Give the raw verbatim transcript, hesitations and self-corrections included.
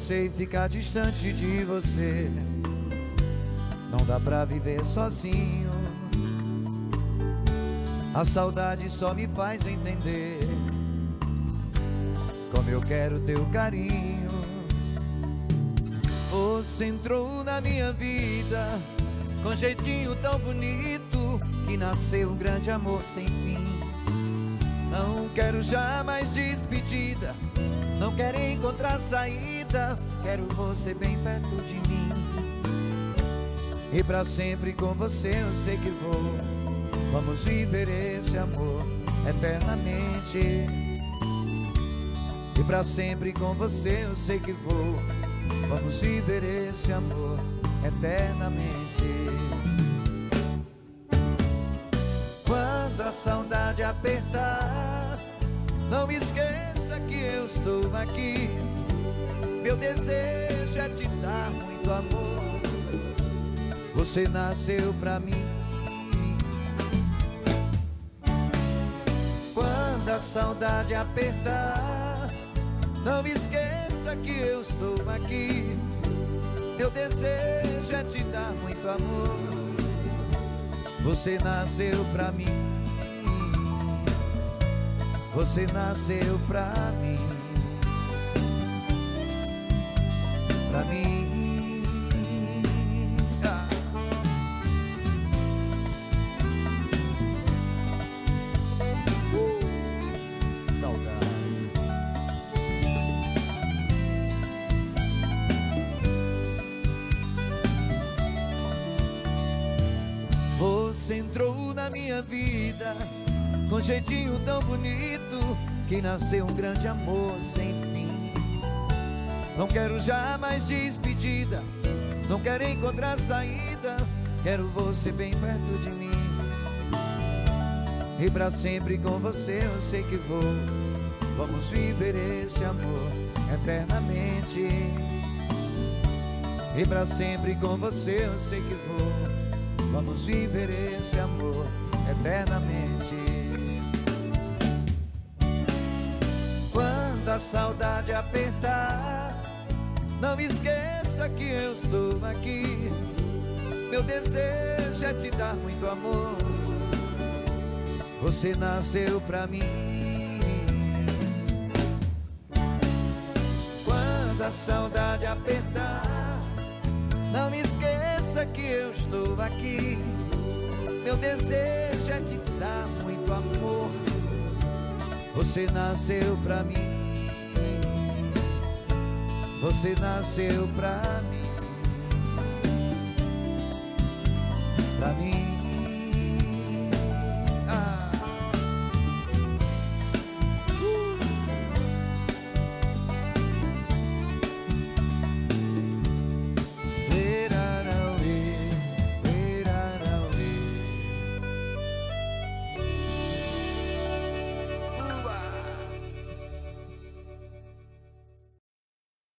sei ficar distante de você. Não dá pra viver sozinho. A saudade só me faz entender como eu quero teu carinho. Você entrou na minha vida com jeitinho tão bonito que nasceu um grande amor sem fim. Não quero jamais despedida, não quero encontrar saída, quero você bem perto de mim. E pra sempre com você eu sei que vou. Vamos viver esse amor eternamente. E pra sempre com você eu sei que vou. Vamos viver esse amor eternamente. Quando a saudade apertar, não esqueça que eu estou aqui. Meu desejo é te dar muito amor. Você nasceu pra mim. Quando a saudade apertar, não esqueça que eu estou aqui. Meu desejo é te dar muito amor. Você nasceu pra mim. Você nasceu pra mim. Pra mim. Ah. Uh, saudade. Você entrou na minha vida com jeitinho tão bonito que nasceu um grande amor sem fim. Não quero jamais despedida, não quero encontrar saída, quero você bem perto de mim. E pra sempre com você eu sei que vou. Vamos viver esse amor eternamente. E pra sempre com você eu sei que vou. Vamos viver esse amor eternamente. Quando a saudade apertar, não esqueça que eu estou aqui. Meu desejo é te dar muito amor. Você nasceu pra mim. Quando a saudade apertar, não me esqueça que eu estou aqui. Meu desejo é te dar muito amor. Você nasceu pra mim. Você nasceu pra mim. Pra mim.